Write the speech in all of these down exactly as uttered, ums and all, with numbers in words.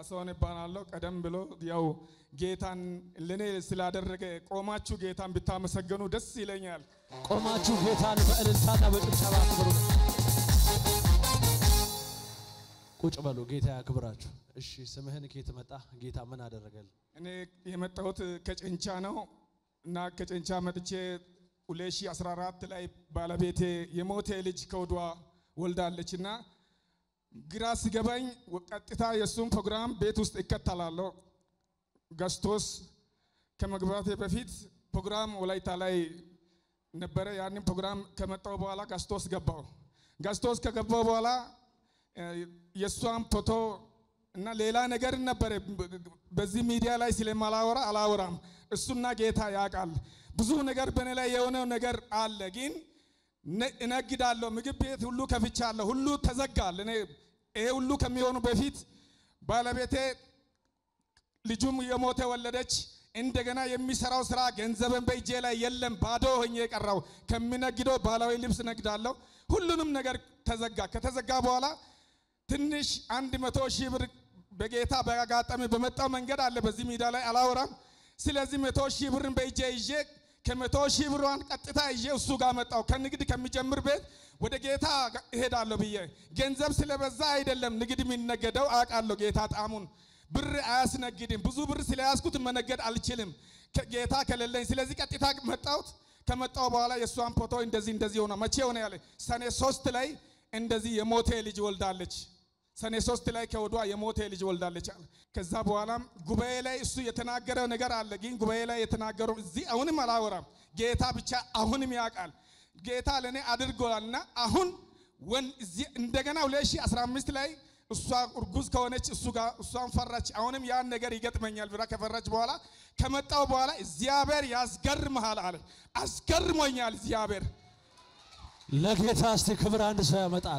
ካሳሁን ባናለው ቀደም ብሎ ያው ጌታን ለኔ ስላደረገ ቆማችሁ ጌታን ብታመሰግኑ ደስ ይለኛል ቆማችሁ ጌታን በእልልታና በጭብጨባ አክብሩ ቁጭ በሉ ጌታ ያክብራችሁ እሺ ስምህን ከየት መጣ ጌታ ምን አደረገል እኔ የመጣሁት ከጨንቻ ነው እና ከጨንቻ መጥቼ ሁለት ሺህ አስራ አራት ላይ ባለቤቴ የሞተ ልጅ ከወዷ ወልዳለችና ግራ ሲገባኝ ቀጥታ የሱን ፕሮግራም ቤት ውስጥ እከታላለሁ ጋስቶስ ከመግባቴ በፊት ፕሮግራም ወላይታ ላይ ነበረ ያንን ፕሮግራም ከመጣው በኋላ ጋስቶስ ገባው ጋስቶስ ከገባው በኋላ የሷን ፎቶ እና ሌላ ነገር ነበር በዚህ ሚዲያ ላይ ስለማላወራ አላወራም እሱና ጌታ ያቃል ብዙ ነገር በኔ ላይ የሆነው ነገር አለ ግን እነግዳለሁ ምግብ ቤት ሁሉ ከፍቻለሁ ሁሉ ተዘጋል እኔ ይሄ ሁሉ ከሚሆኑ በፊት ባለቤቴ ልጁም የሞተ ወለደች እንደገና የሚሰራው ስራ ገንዘብን በእጄ ላይ የለም ባዶ ሆኜ ቀራው ከሚነግደው ባላዊ ልብስ ነግዳለሁ ሁሉንም ነገር ተዘጋ ከተዘጋ በኋላ ትንሽ መቶ ሺህ ብር በጌታ በጋጣሚ በመጣው መንገድ አለ በዚህ ሚዲያ ላይ አላወራም ስለዚህ መቶ ሺህ ብርን በእጄ ይዤ ከመቶ ሺህ ብሯን ቀጥታ ይዤ እሱ ጋር መጣው ከንግድ ከሚጀምር ቤት ወደ ጌታ እሄዳለሁ ብዬ ገንዘብ ስለበዛ አይደለም ንግድ የሚነገደው አቃለሁ ጌታ ጣሙን ብር አያስነግድም ብዙ ብር ስለያዝኩት መነገድ አልችልም ጌታ ከሌለኝ ስለዚህ ቀጥታ መጣሁት ከመጣው በኋላ የሷን ፎቶ እንደዚህ እንደዚህ ሆነ መቼ ሆነ ያለ ሰኔ ሶስት ላይ እንደዚህ የሞተ ልጅ ወልዳለች ሰኔ ሶስት ላይ ከወዷ የሞተ ልጅ ወልዳለች ከዛ በኋላም ጉባኤ ላይ እሱ የተናገረው ነገር አለ ግን ጉባኤ ላይ የተናገረው እዚህ አሁንም አላወራም ጌታ ብቻ አሁንም ያቃል ጌታ ለኔ አድርጎላልና አሁን ወን እዚህ እንደገና ሁለት ሺህ አስራ አምስት ላይ እሷ እርጉዝ ከሆነች እሱ ጋር እሷን ፈራች አሁንም ያን ነገር ይገጥመኛል ብራ ከፈራች በኋላ ከመጣው በኋላ እግዚአብሔር ያስገርምሃል አለ አስገርሞኛል እግዚአብሔር ለጌታ እስቲ ክብር አንድ ሰው ያመጣል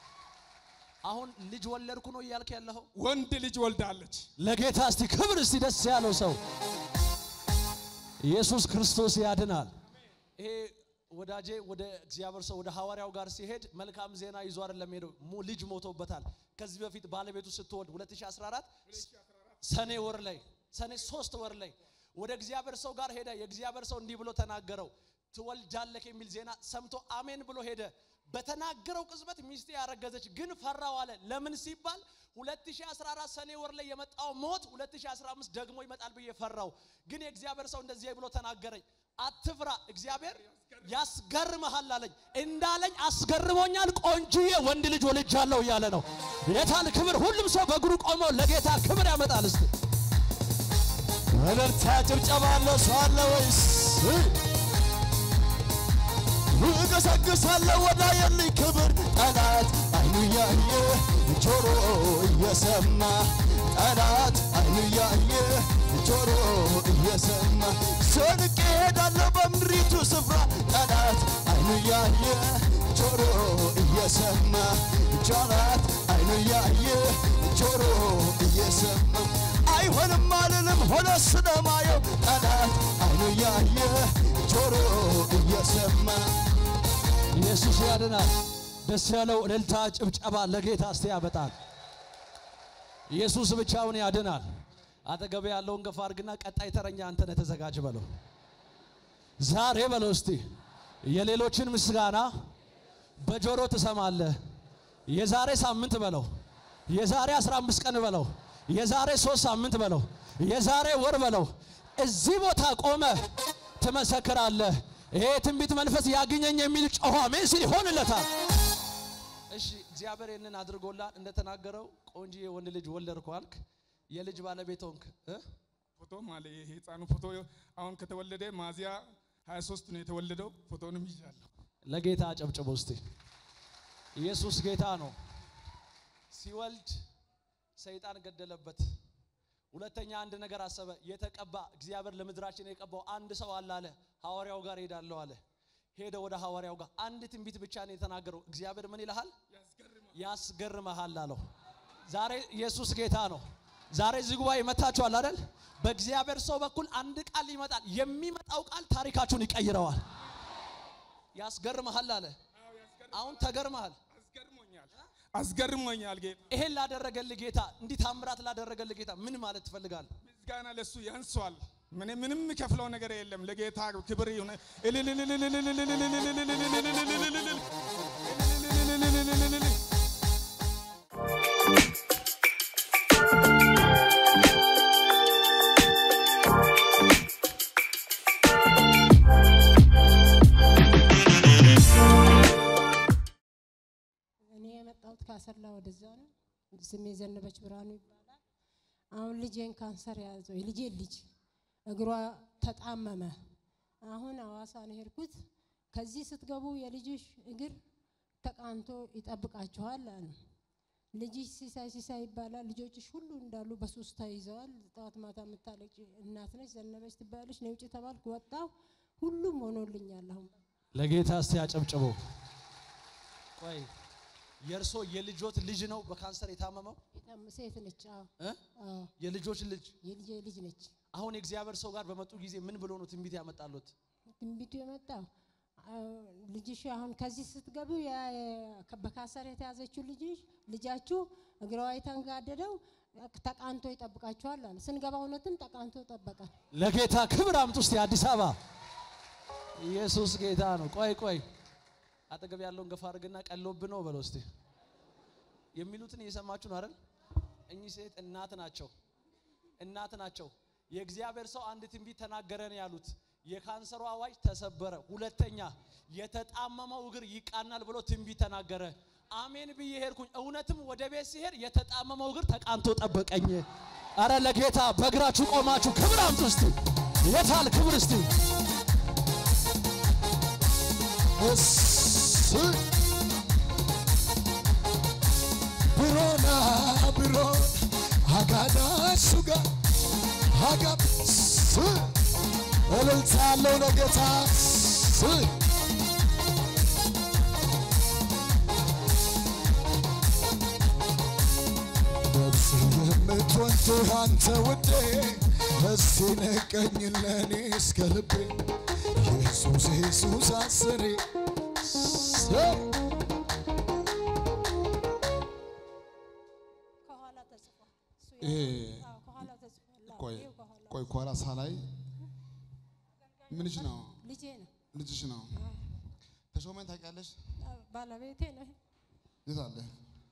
አሁን ልጅ ወለድኩ ነው ይያልክ ያለው ወንድ ልጅ ወልዳለች ለጌታ እስቲ ክብር እስቲ ደስ ያለው ሰው ኢየሱስ ክርስቶስ ያድናል ይሄ ወዳጄ ወደ እግዚአብሔር ሰው ወደ ሐዋርያው ጋር ሲሄድ መልካም ዜና ይዞ አይደለም ሄዶ ልጅ ሞቶበታል ከዚህ በፊት ባለቤቱ ስትወልድ ሁለት ሺህ አስራ አራት ሰኔ ወር ላይ ሰኔ ሶስት ወር ላይ ወደ እግዚአብሔር ሰው ጋር ሄደ የእግዚአብሔር ሰው እንዲህ ብሎ ተናገረው ትወልጃለህ የሚል ዜና ሰምቶ አሜን ብሎ ሄደ በተናገረው ቅጽበት ሚስቴ ያረገዘች ግን ፈራው አለ ለምን ሲባል ሁለት ሺህ አስራ አራት ሰኔ ወር ላይ የመጣው ሞት ሁለት ሺህ አስራ አምስት ደግሞ ይመጣል ብዬ ፈራው ግን የእግዚአብሔር ሰው እንደዚህ ብሎ ተናገረኝ አትፍራ እግዚአብሔር ያስገርምሃል አለኝ እንዳለኝ አስገርሞኛል ቆንጆዬ ወንድ ልጅ ወልጃለሁ ያለ ነው የታል ክብር ሁሉም ሰው በእግሩ ቆሞ ለጌታ ክብር ያመጣል እስቲ ወለርታ ጭብጨባ አለ ሰው አለ ወይስ ወገሰግሳለሁ ወዳ የልኝ ክብር ጠላት አይኑ ያየ ጆሮ እየሰማ ጠላት አይኑ ያየ ጆሮ እየሰማ ሰንቄ ሄዳለሁ በምድሪቱ ስፍራ ጠላት አይኑ ያየ ጆሮ እየሰማ ጠላት አይኑ ያየ ጆሮ እየሰማ አይሆንም አልልም ሆነ ስለማየው ጠላት አይኑ ያየ ጆሮ እየሰማ ኢየሱስ ያድናል ደስ ያለው እልልታ ጭብጨባ ለጌታ እስቲ ያበጣል ኢየሱስ ብቻውን ያድናል አጠገብ ያለውን ገፋ አድርግና ቀጣይ ተረኛ አንተ ነህ ተዘጋጅ በለው ዛሬ በለው እስቲ የሌሎችን ምስጋና በጆሮ ትሰማለህ የዛሬ ሳምንት በለው የዛሬ አስራ አምስት ቀን በለው የዛሬ ሶስት ሳምንት በለው የዛሬ ወር በለው እዚህ ቦታ ቆመ ትመሰክራለህ ይሄ ትንቢት መንፈስ ያገኘኝ የሚል ጮህ አሜን ሲል ይሆንለታል እሺ እግዚአብሔር እነን አድርጎላል እንደተናገረው ቆንጆ ወንድ ልጅ ወለድኩ አልክ የልጅ ባለቤት ሆንክ ፎቶ ማለት ይሄ ህፃኑ ፎቶ አሁን ከተወለደ ማዚያ ሃያ ሶስት ነው የተወለደው ፎቶንም ይያለው ለጌታ አጨብጭቦ እስቲ ኢየሱስ ጌታ ነው ሲወልድ ሰይጣን ገደለበት ሁለተኛ አንድ ነገር አሰበ የተቀባ እግዚአብሔር ለምድራችን የቀባው አንድ ሰው አለ አለ ሐዋርያው ጋር ሄዳለሁ አለ ሄደ ወደ ሐዋርያው ጋር አንድ ትንቢት ብቻ ነው የተናገረው እግዚአብሔር ምን ይልሃል ያስገርምሃል አለው ዛሬ ኢየሱስ ጌታ ነው ዛሬ ዝጉባኤ መታችኋል አይደል በእግዚአብሔር ሰው በኩል አንድ ቃል ይመጣል የሚመጣው ቃል ታሪካችሁን ይቀይረዋል ያስገርምሃል አለ አሁን ተገርመሃል አስገርሞኛል አስገርሞኛል ጌታ ይሄን ላደረገልህ ጌታ እንዲህ ታምራት ላደረገልህ ጌታ ምን ማለት ትፈልጋለህ? ምስጋና ለሱ ያንሷል ምን ምንም ከፍለው ነገር የለም ለጌታ ክብር ይሁን እኔ የመጣሁት ካሰላ ወደዛ ነው ስሜ ዘነበች ብርሃኑ ይባላል አሁን ልጄን ካንሰር ያዘው የልጄ ልጅ እግሯ ተጣመመ አሁን አዋሳ ነው ሄድኩት ከዚህ ስትገቡ የልጅሽ እግር ተቃንቶ ይጠብቃችኋል አሉ ልጅሽ ሲሳይ ሲሳይ ይባላል ልጆችሽ ሁሉ እንዳሉ በሱስ ተይዘዋል ጣት ማታ መታለቅ እናት ነች ዘነበች ትባላለች ነው ውጪ ተባልኩ ወጣው ሁሉም ሆኖልኛል አሁን ለጌታ እስቲ አጨብጭቡ ቆይ የርሶ የልጆት ልጅ ነው በካንሰር የታመመው ሴት ነች አዎ እ የልጆች ልጅ የልጄ ልጅ ነች አሁን እግዚአብሔር ሰው ጋር በመጡ ጊዜ ምን ብሎ ነው ትንቢት ያመጣሉት ትንቢቱ የመጣው ልጅሽ አሁን ከዚህ ስትገቡ ያ በካንሰር የተያዘችው ልጅሽ ልጃችሁ እግሯ የተንጋደደው ተቃንቶ ይጠብቃችኋል አለ ስንገባ እውነትም ተቃንቶ ተጠበቀ ለጌታ ክብር አምጡ እስቲ አዲስ አበባ ኢየሱስ ጌታ ነው ቆይ ቆይ አጠገብ ያለውን ገፋ አድርግና ቀሎብ ነው በለው እስቲ የሚሉትን እየሰማችሁ ነው አይደል እኚህ ሴት እናት ናቸው እናት ናቸው የእግዚአብሔር ሰው አንድ ትንቢት ተናገረን ያሉት የካንሰሩ አዋጅ ተሰበረ ሁለተኛ የተጣመመው እግር ይቃናል ብሎ ትንቢት ተናገረ አሜን ብዬ ሄድኩኝ እውነትም ወደ ቤት ሲሄድ የተጣመመው እግር ተቃንቶ ጠበቀኝ አረ ለጌታ በእግራችሁ ቆማችሁ ክብር አምጡ እስቲ የታል ክብር እስቲ ብሮና ብሮ አጋዳ ሱጋ አጋብ ስ እልልታለው ለጌታ ስ ነፍስ የምትወንት አንተ ውዴ እስቲ ነቀኝ ለኔ እስከ ልቤ ኢየሱስ ኢየሱስ አስሬ ቆይ ኳላ ሳላይ ምንሽ ነው ልጄ ነው ልጅሽ ነው ተሾመን ታውቂያለሽ ባለቤቴ ነው የት አለ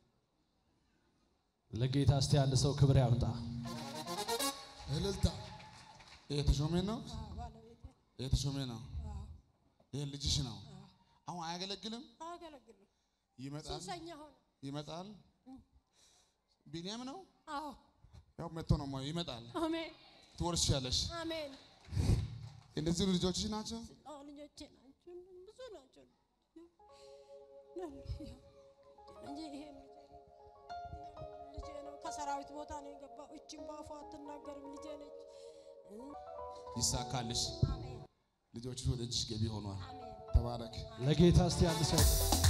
ለጌታ እስቲ አንድ ሰው ክብር ያምጣ እልልታ ይሄ ተሾመን ነው ባለቤቴ ይሄ ተሾመን ነው ይሄ ልጅሽ ነው አሁን አያገለግልም አያገለግልም ይመጣል ሱሰኛ ሆነ ይመጣል ቢኒያም ነው አዎ ያው መጥቶ ነው ማለት ይመጣል አሜን ትወርሻለሽ አሜን እነዚህ ልጆችሽ ናቸው አዎ ልጆቼ ናቸው ብዙ ናቸው እንጂ ይሄ ልጄ ነው ከሰራዊት ቦታ ነው የገባው እቺን ባፏ አትናገርም ልጄ ነች ይሳካልሽ አሜን ልጆችሽ ወደ እጅሽ ገቢ ሆኗል አሜን ተባረክ ለጌታ እስቲ አንድ ሰው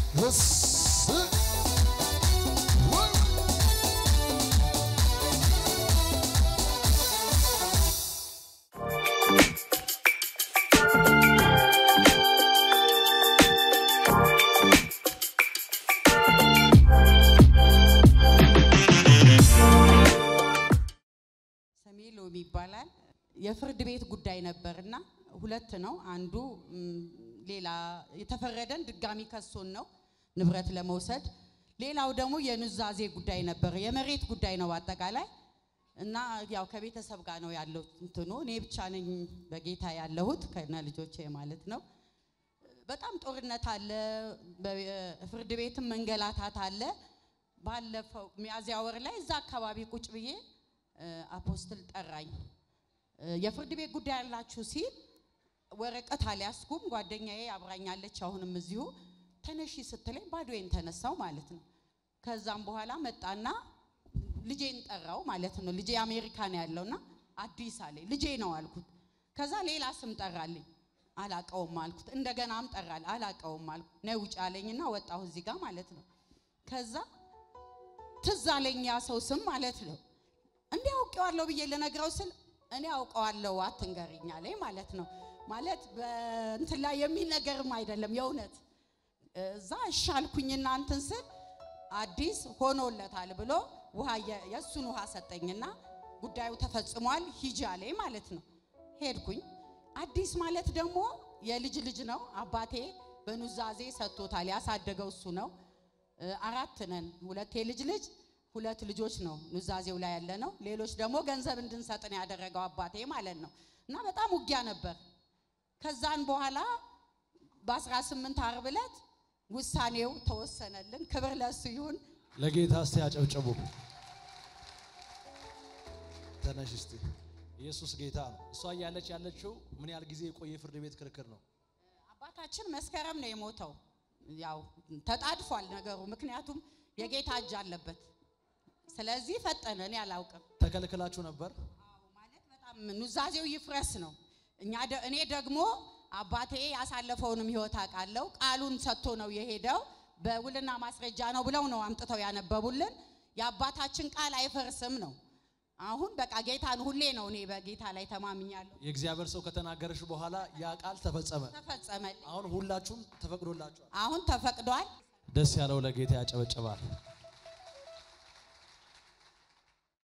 ይባላል የፍርድ ቤት ጉዳይ ነበርና ሁለት ነው አንዱ ሌላ የተፈረደን ድጋሚ ከሶን ነው ንብረት ለመውሰድ ሌላው ደግሞ የኑዛዜ ጉዳይ ነበር የመሬት ጉዳይ ነው አጠቃላይ እና ያው ከቤተሰብ ጋር ነው ያለው እንትኑ እኔ ብቻ ነኝ በጌታ ያለሁት ከና ልጆቼ ማለት ነው በጣም ጦርነት አለ በፍርድ ቤትም መንገላታት አለ ባለፈው ሚያዝያ ወር ላይ እዛ አካባቢ ቁጭ ብዬ አፖስትል ጠራኝ የፍርድ ቤት ጉዳይ ያላችሁ ሲል ወረቀት አልያዝኩም ጓደኛዬ አብራኛለች አሁንም እዚሁ ተነሺ ስትለኝ ባዶዬን ተነሳው ማለት ነው ከዛም በኋላ መጣና ልጄን ጠራው ማለት ነው ልጄ አሜሪካ ነው ያለውና አዲስ አለኝ ልጄ ነው አልኩት ከዛ ሌላ ስም ጠራልኝ አላቀውም አልኩት እንደገናም ጠራል አላቀውም አልኩ ነው ውጭ አለኝና ወጣሁ እዚህ ጋር ማለት ነው ከዛ ትዝ አለኝ ያ ሰው ስም ማለት ነው እንዴ አውቀዋለሁ ብዬ ለነገረው ስል እኔ አውቀዋለሁ አትንገሪኝ አለኝ ማለት ነው ማለት በእንትን ላይ የሚነገርም አይደለም የእውነት እዛ ሻልኩኝና እንትን ስል አዲስ ሆኖለታል ብሎ ውሃ የሱን ውሃ ሰጠኝና ጉዳዩ ተፈጽሟል ሂጂ አለኝ ማለት ነው። ሄድኩኝ። አዲስ ማለት ደግሞ የልጅ ልጅ ነው። አባቴ በኑዛዜ ሰጥቶታል። ያሳደገው እሱ ነው። አራት ነን። ሁለት የልጅ ልጅ ሁለት ልጆች ነው ኑዛዜው ላይ ያለ ነው። ሌሎች ደግሞ ገንዘብ እንድንሰጥ ነው ያደረገው አባቴ ማለት ነው። እና በጣም ውጊያ ነበር። ከዛን በኋላ በ18 ዓርብ ዕለት ውሳኔው ተወሰነልን። ክብር ለሱ ይሁን። ለጌታ እስቲ ያጨብጭቡ። ተነሽ እስቲ። ኢየሱስ ጌታ ነው። እሷ ያለች ያለችው ምን ያህል ጊዜ የቆየ ፍርድ ቤት ክርክር ነው? አባታችን መስከረም ነው የሞተው። ያው ተጣድፏል ነገሩ፣ ምክንያቱም የጌታ እጅ አለበት። ስለዚህ ፈጠነ። እኔ አላውቅም። ተከልክላችሁ ነበር? አዎ፣ ማለት በጣም ኑዛዜው ይፍረስ ነው። እኛ እኔ ደግሞ አባቴ ያሳለፈውንም ህይወት አውቃለሁ። ቃሉን ሰጥቶ ነው የሄደው። በውልና ማስረጃ ነው ብለው ነው አምጥተው ያነበቡልን። የአባታችን ቃል አይፈርስም ነው። አሁን በቃ ጌታን ሁሌ ነው እኔ በጌታ ላይ ተማምኛለሁ። የእግዚአብሔር ሰው ከተናገረሽ በኋላ ያ ቃል ተፈጸመ። ተፈጸመ። አሁን ሁላችሁም ተፈቅዶላችኋል። አሁን ተፈቅዷል። ደስ ያለው ለጌታ ያጨበጭባል።